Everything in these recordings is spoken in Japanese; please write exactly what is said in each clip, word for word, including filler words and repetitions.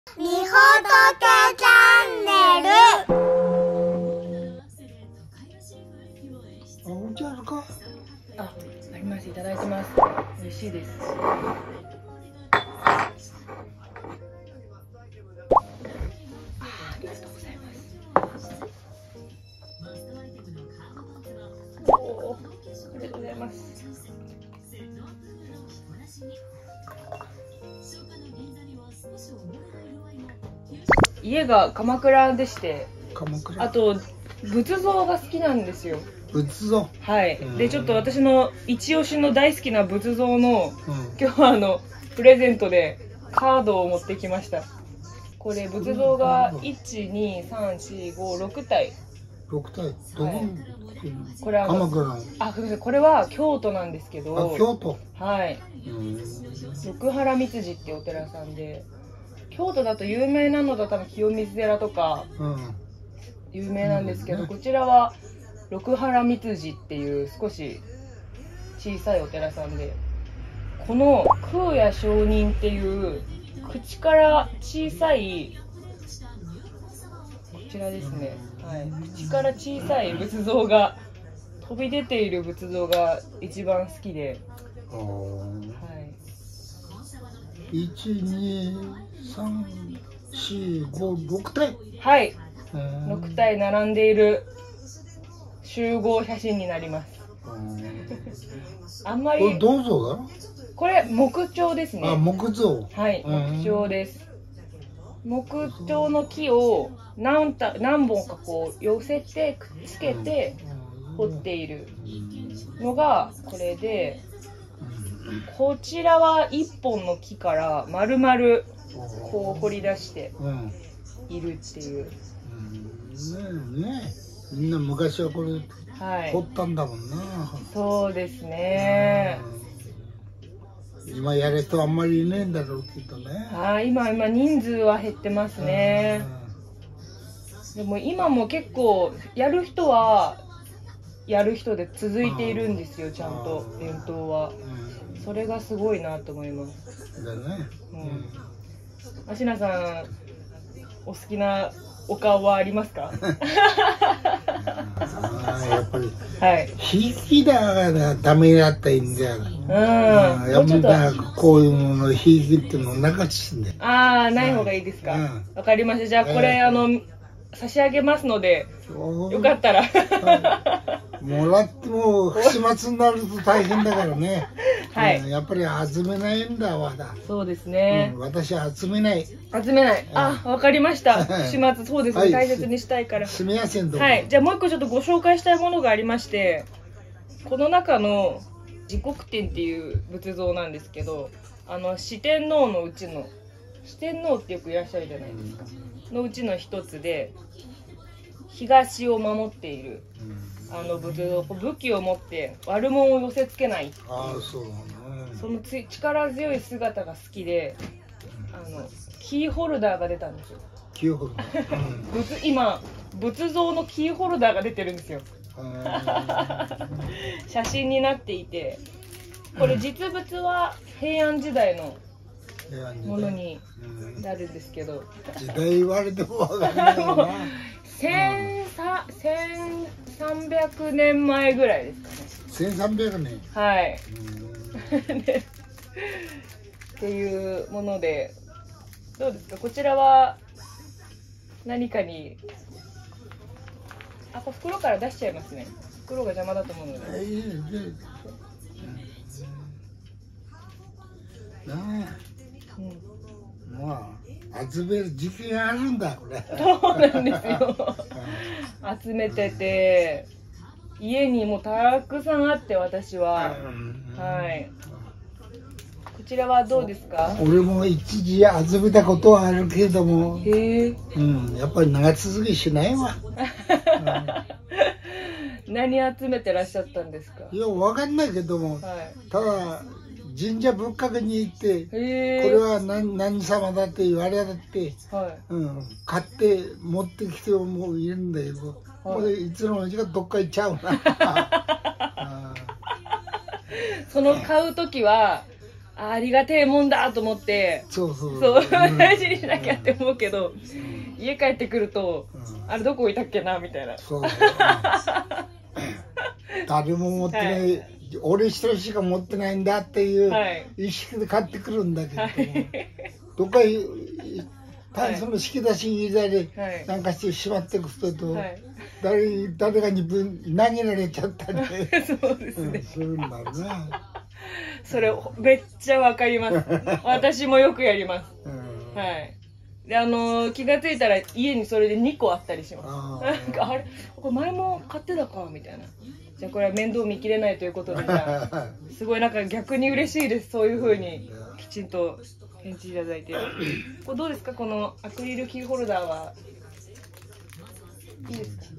みほとけチャンネル。 あ、お茶あるか。 あ、あります。いただいてます。美味しいです。あ、ありがとうございます。おお、ありがとうございます。家が鎌倉でして、 鎌倉。 あと仏像が好きなんですよ。 仏像。 はい。でちょっと私の一押しの大好きな仏像の、うん、今日はあのプレゼントでカードを持ってきました。これ仏像がいち、に、さん、よん、ご、ろくたい。 ろくたい。どこに、はい、 これは鎌倉の。あ、これは京都なんですけど。 あ、京都。 はい。六波羅蜜寺ってお寺さんで。京都だと有名なのだと多分清水寺とか有名なんですけど、うん、こちらは六波羅蜜寺っていう少し小さいお寺さんで、この空也上人っていう口から小さいこちらですね、はい、口から小さい仏像が飛び出ている仏像が一番好きで、はい、 いち、に、さん、よん、ご、ろくたい。 はい、ろくたい並んでいる集合写真になります。あんまりこれ銅像だ。 これ木彫ですね。 あ、木造。 はい、木彫です。木彫の木を何た何本かこう寄せてくっつけて彫っているのがこれで、こちらはいっぽんの木から丸々こう掘り出しているっていう。 うん、ねえねえ、みんな昔はこれ掘ったんだもんな。 はい、そうですね。 今やる人あんまりいねえんだろうけどね。 ああ、今今人数は減ってますね。でも今も結構やる人はやる人で続いているんですよ、ちゃんと伝統は。それがすごいなと思います。 だね。 うん。芦名さん、お好きなお顔はありますか？ あ、やっぱり。 はい。 ひいきだがダメだったらいいんだよ。うん。やっぱりこういうものひいきっていうのなかったんだよ。 ああ、ない方がいいですか。わかりました。じゃあこれあの差し上げますので、よかったら。 もらっても不始末になると大変だからね。はい。やっぱり集めないんだわだ。 そうですね。 私は集めない。 集めない。あ、わかりました。不始末、そうですね。大切にしたいから。 すみません。 はい。じゃあもう一個ちょっとご紹介したいものがありまして、この中の持国天っていう仏像なんですけど、あの四天王のうちの四天王ってよくいらっしゃるじゃないですか。のうちの一つで、東を守っている。あの仏像、武器を持って悪者を寄せつけない。 ああ、そうだね。 そのつ力強い姿が好きで、あのキーホルダーが出たんですよ。 キーホルダー。うん、 仏今仏像のキーホルダーが出てるんですよ。写真になっていて、これ実物は平安時代のものになるんですけど。 時代言われてもわかんないな。 せんさんびゃくねんまえぐらいですかね。 せんさんびゃくねん。 はい。っていうもので、どうですか、こちらは何かに、あ、これ袋から出しちゃいますね。袋が邪魔だと思うので。いいね。 なあ。うん。まあ、集める時期があるんだこれ。 そうなんですよ。集めてて、家にもたくさんあって私は、はい。こちらはどうですか？ 俺も一時集めたことはあるけれども、 へえ。 うん、やっぱり長続きしないわ。 何集めてらっしゃったんですか？ いや、わかんないけども、はい、ただ神社仏閣に行って、これは 何, 何様だって言われたって、はい、うん、買って持ってきてもいるんだけど、はい、これいつの間にかどっか行っちゃうな。 その買うときはありがてえもんだと思って、 そうそうそう大事にしなきゃって思うけど、家帰ってくると、あれどこ置いたっけなみたいな。そう誰も持ってない、はい、俺一人しか持ってないんだっていう意識で買ってくるんだけども、はい、どっかタンスの引き出しに入れたりなんかしてしまってくると、はい、誰, 誰かにぶん投げられちゃったりそうですね、うん、するんだろうな。 それめっちゃわかります。私もよくやります、うん、はい。で、あのー、気がついたら家にそれでにこあったりします。なんかあれこれ前も買ってたかみたいな。じゃあこれは面倒見きれないということで、じゃあすごいなんか逆に嬉しいです。そういう風にきちんと返事いただいて。これどうですか、このアクリルキーホルダーは。いいですか。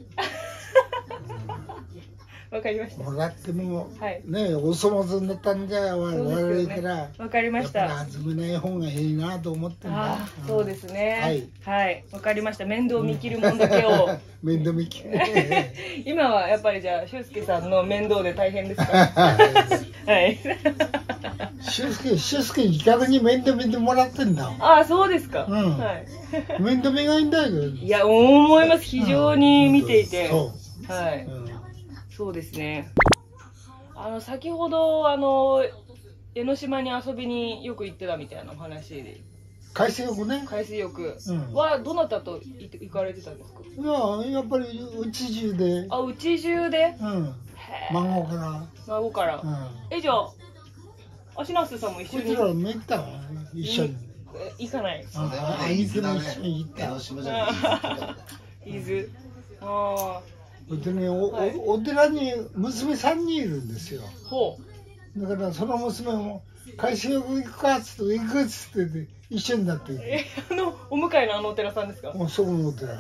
わかりました。 もらっても、はい、ね、お粗末になったんじゃ悪いから。 わかりました。 やっぱり始めない方がいいなと思ってんだ。 そうですね。はい。はい、わかりました。面倒見切るもんだけを。 面倒見切る。 今はやっぱりじゃあ俊介さんの面倒で大変ですか。はい。 俊介、俊介に逆に面倒見てもらってんだ。 ああ、そうですか。 うん。はい。面倒見がいいんだよ。 いや、思います。非常に見ていて。そう。はい。そうですね。あの先ほどあの江ノ島に遊びによく行ってたみたいなお話で。 海水浴ね。 海水浴はどなたと行かれてたんですか。 いや、やっぱりうち中で。 あ、うち中で。 うん。孫から。 孫から。うん、え、じゃあアシナスさんも一緒に。 こちらめったわ、一緒に。 行かない。 ああ、伊豆も一緒に行った。 伊豆。ああ。 でね、お、はい、お寺に娘さんにんいるんですよ。ほう。だからその娘も海水浴行くかっつって行くっつってて一緒になっていて。 え、あのお向かいのあのお寺さんですか。 もうそこのお寺。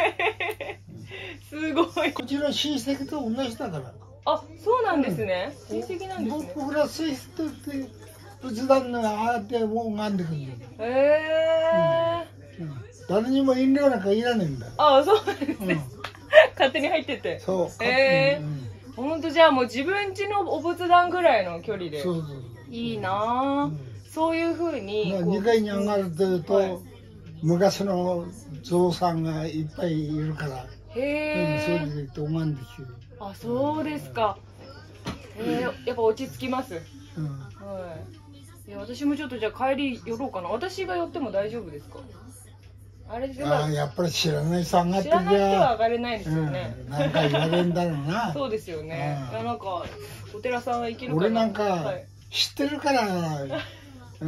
すごい。 こちら親戚と同じだから。 あ、そうなんですね。うん、親戚なんですね。 僕ら水質って仏壇があってもう拝んでくるんだよ。 へえ、 うんうん。誰にも遠慮なんかいらねえんだよ。 あ、そうなんですね。うん、勝手に入ってて。 そう。 ええー。本当じゃあもう自分家のお仏壇ぐらいの距離で。 そうそうそう。 いいなあ、うん。そういう風に。 にかいに上がるというと、はい、昔の像さんがいっぱいいるから。へえ。うん、それで拝んできてる。 あ、そうですか。えー、やっぱ落ち着きます。うん。はい。いや、私もちょっとじゃあ帰り寄ろうかな。私が寄っても大丈夫ですか。あれ、 あ、やっぱり知らない人上がってきゃ知らない人は上がれないですよね。 うん、なんか言われんだろうな。 そうですよね。いや、なんかお寺さんは行けるかな。 俺なんか知ってるから、はい、うん、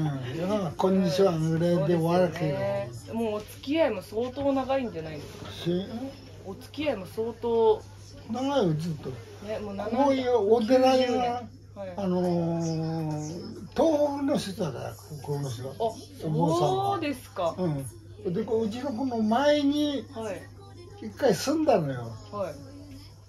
こんにちはぐらいで終わるけど、ね、 もうお付き合いも相当長いんじゃないですか。お付き合いも相当長いよ、ずっと。 ね、もうこういうお寺が、はい、あのー、東北の人だから、ここの人。あ、 そうですか。 うん。で、うちのこの前に一回住んだのよ。はい。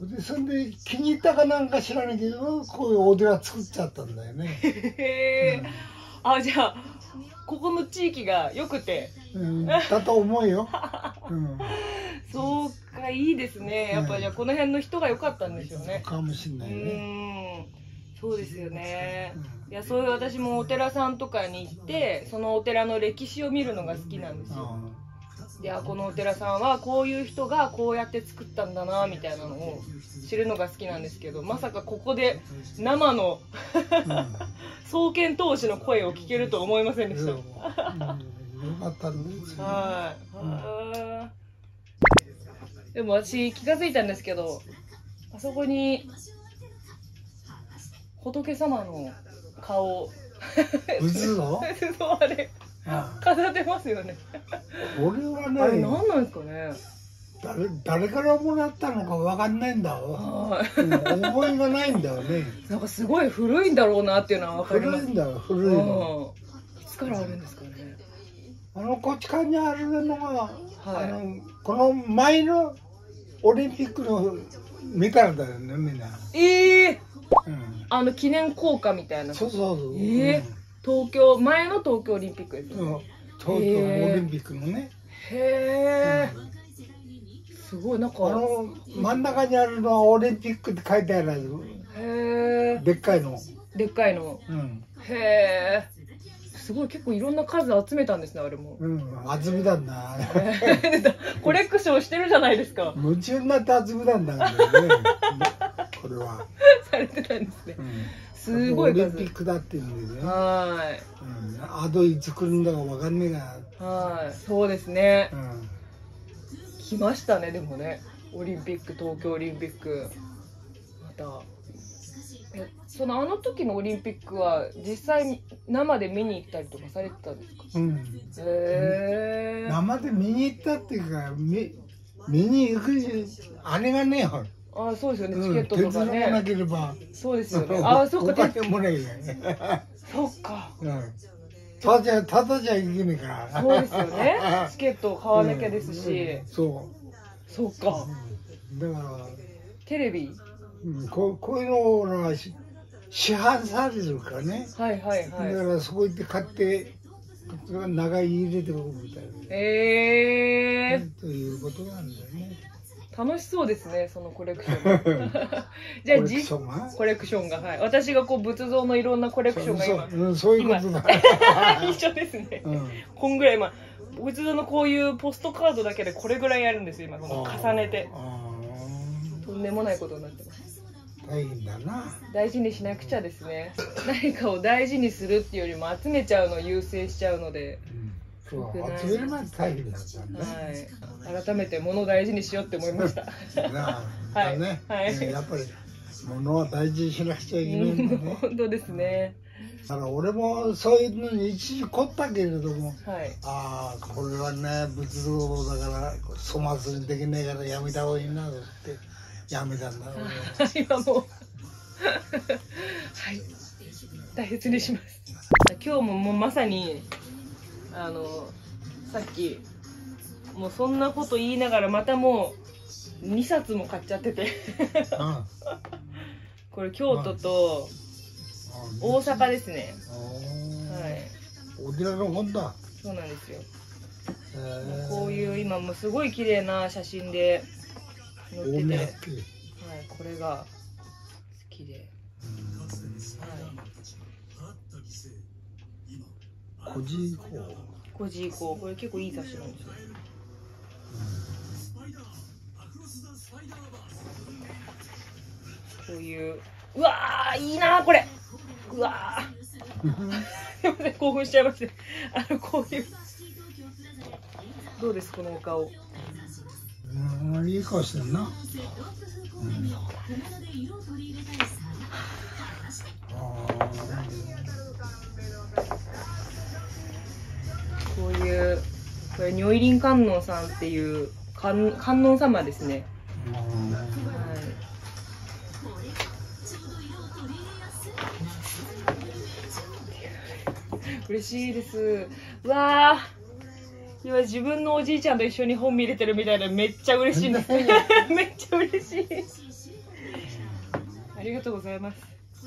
で、そんで気に入ったかなんか知らないけど、こういうお寺作っちゃったんだよね。 へえ、うん。あ、じゃあここの地域が良くて、 うん、だと思うよ。うん、 そうか、いいですね。やっぱじゃあこの辺の人が良かったんでしょうね。 かもしれないね。 うん、そうですよね。いや、そういう私もお寺さんとかに行ってそのお寺の歴史を見るのが好きなんですよ。いや、このお寺さんはこういう人がこうやって作ったんだなみたいなのを知るのが好きなんですけど、まさかここで生の創建当時の声を聞けると思いませんでした。よかったんですよ。 はい。でも私気が付いたんですけど、あそこに仏様の顔仏像？ 仏像あれ飾ってますよね。 俺はね、 あれ何なんですかね。 誰誰からもらったのかわかんないんだよ。うん、覚えがないんだよね。 なんかすごい古いんだろうなっていうのはわかります。 古いんだよ、古いの。 いつからあるんですかね。 あのこっち側にあるのが、はい、あのこの前のオリンピックの見たらだよね、みんな。 ええー。うん、あの記念硬貨みたいな。 そうそうそう。 ええー。東京、前の東京オリンピックですよね。 東京オリンピックのね。 へえ、すごい。なんかあの真ん中にあるのはオリンピックって書いてある。へえ、でっかいの。 でっかいの。 うん。 へえ。すごい、結構いろんな数集めたんですね、あれも。 うん、集めたんだ。 コレクションしてるじゃないですか。 夢中になって集めたんだけどね。これは。 されてたんですね。 うん、 すごい数。 オリンピックだっていうんでね。 はい。 うん、あといつ来るんだかわかんねえが。 はい。そうですね。 うん、 来ましたね、でもね。オリンピック、東京オリンピック。また。え、そのあの時のオリンピックは実際生で見に行ったりとかされてたんですか？ うん。 へえ。 生で見に行ったっていうか、見、見に行くあれがねえよ。 あ、そうですよね、 うん、 チケットとか手伝わなね。 ければ。 そうですよね。あ、そっか、 お金もないよね。 そっか。 うん。ただじゃ、ただじゃいけねえから。 そうですよね。チケットを買わなきゃですし。 うん、そう。そっか。 だから。 テレビ。 うん、こう、こういうのがし市販されるからね。 はいはいはい。 だからそこ行って買って、長い入れておくみたいな。 ええー。 ということなんだよね。 楽しそうですね、そのコレクションが。じゃあ、コレクションがコレクションが、はい。私がこう仏像のいろんなコレクションが今。 そう、うん、そういうことだ。 一緒ですね。 うん、 こんぐらい、今、仏像のこういうポストカードだけでこれぐらいやるんですよ、今、この重ねて。とんでもないことになってます。 大変だな。 大事にしなくちゃですね。何かを大事にするっていうよりも集めちゃうのを優先しちゃうので。 うん、そう、集めるまで大変だったんだね。はい。改めて物を大事にしようって思いました。 はい。ね、はい。やっぱり物は大事にしなくちゃいけないんだね。 本当ですね。 だから俺もそういうのに一時凝ったけれども、 はい、 ああこれはね仏像だから粗末にできないからやめた方がいいなってやめたんだろうね。 今もうはい大切にします。今日ももうまさにあのさっきもうそんなこと言いながらまたもうにさつも買っちゃっててこれ京都と大阪ですね。はい。 お寺の本だ。 そうなんですよ。こういう今もすごい綺麗な写真で載ってて、はい、これが好きで。 古事以降。 古事以降、これ結構いい雑誌なんですよ。こういう、うわーいいなーこれ。うわー興奮しちゃいました。あのこういうどうですこのお顔。 うん、いい顔してるな。うん、 こういうこれ如意輪観音さんっていう観観音様ですね。はい。嬉しいです。うわー今自分のおじいちゃんと一緒に本見れてるみたいでめっちゃ嬉しいです。めっちゃ嬉しい。ありがとうございます。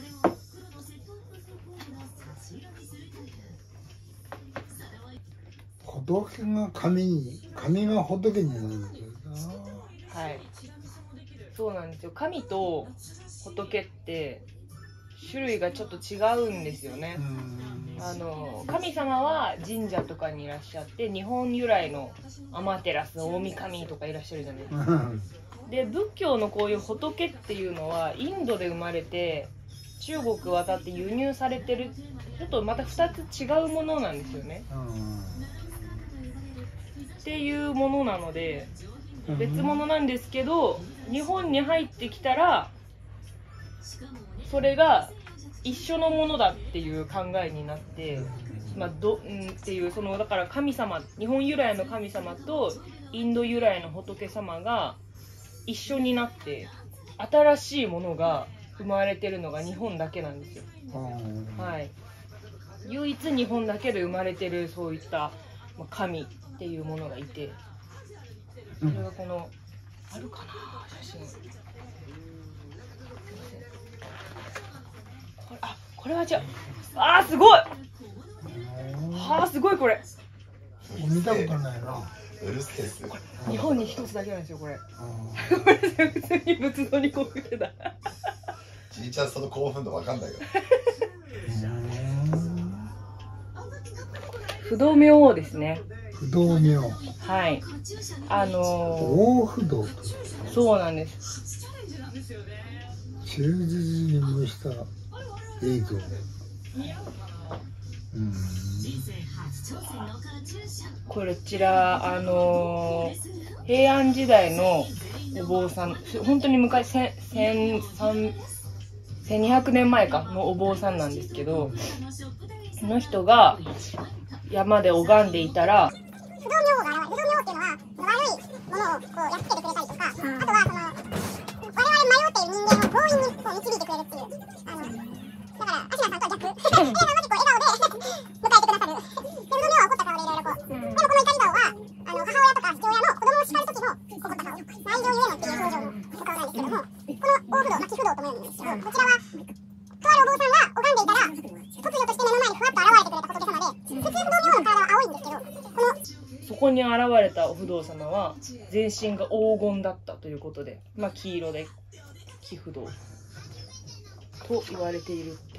仏が神に、神が仏になるんだよな。はい。そうなんですよ。神と仏って種類がちょっと違うんですよね。あの神様は神社とかにいらっしゃって日本由来の天照大神とかいらっしゃるじゃないですか。で仏教のこういう仏っていうのはインドで生まれて中国渡って輸入されてるちょっとまたふたつ違うものなんですよね。っていうものなので別物なんですけど日本に入ってきたらそれが一緒のものだっていう考えになって、まあ、どんっていうそのだから神様日本由来の神様とインド由来の仏様が一緒になって新しいものが生まれてるのが日本だけなんですよ。はい、唯一日本だけで生まれてるそういった神っていうものがいてそれがこのあるかな写真。あ、これは違う。あーすごい。はあすごいこれ。 見たことないな。 日本に一つだけなんですよこれ。これ普通に仏像にこう見てた。 じいちゃんその興奮度わかんないよ。 不動明王ですね。 不動明。 はい。あのー、 大不動。 そうなんです。 忠実に模した映像。うん。 こちら、あのー、平安時代のお坊さん、本当に昔、千にひゃくねんまえかのお坊さんなんですけど、その人が山で拝んでいたら、 不動明王が現れる。不動明王っていうのは悪いものをこうやっつけてくれたりとか、あとはその我々迷っている人間を強引にこう導いてくれるっていう、あのだからアシナさんとは逆。マジこう笑顔で迎えてくださる。で不動明王は怒った顔でいろいろこう。でもこの怒り顔はあの母親とか父親の子供を叱る時の怒った顔、内情ゆえのっていう表情のお顔なんですけども、この大不動、まあ、貴不動とも言うんですけど、こちらはとあるお坊さんが拝んでいたら突如として目の前にふわっと現れてくれた仏様で、普通不動明王の体は青いんですけど、このそこに現れたお不動様は全身が黄金だったということで、まあ、黄色で貴不動と言われているっていう。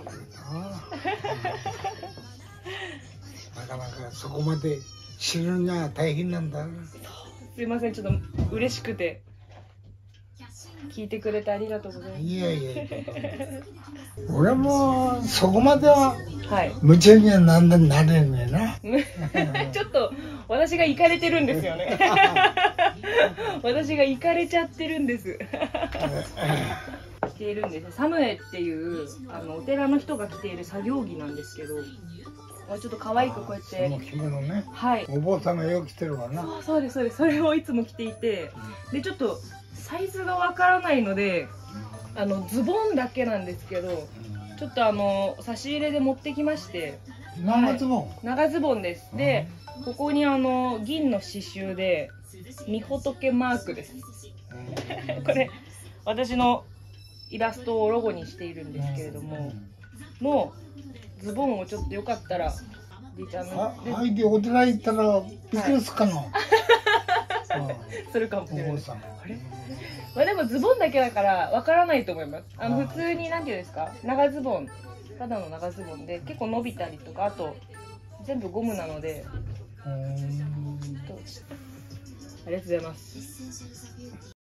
なかなかそこまで知るには大変なんだ。 すいません、ちょっと嬉しくて聞いてくれてありがとうございます。 いやいやいや俺もそこまでははい夢中にはなんだなれんねえな。 ちょっと私がイカれてるんですよね。私がイカれちゃってるんです。着ているんです。サムエっていうあのお寺の人が着ている作業着なんですけど、ちょっと可愛くこうやって、 その着物ね、 はい、 お坊さんがよく着てるわな。 そうそうですそうです。それをいつも着ていて、でちょっとサイズがわからないので、あのズボンだけなんですけど、ちょっとあの差し入れで持ってきまして。 長ズボン、はい、 長ズボンです。で、ここにあの銀の刺繍でみ仏マークです。これ私のイラストをロゴにしているんですけれども、のズボンをちょっとよかったらりちゃんのあいでお寺行ったらびっくりするかな、はい、 するかもしれない。 お坊さん、 あれ、まあ、でもズボンだけだからわからないと思います。あの普通になんていうんですか、長ズボン、ただの長ズボンで結構伸びたりとか、あと全部ゴムなので。ありがとうございます。